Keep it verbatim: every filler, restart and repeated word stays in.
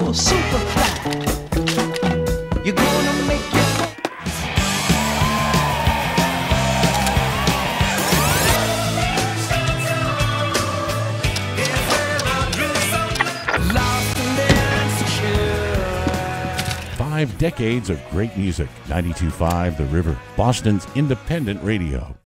super, super fly. You're gonna make your Five decades of great music. ninety-two point five The River, Boston's independent radio.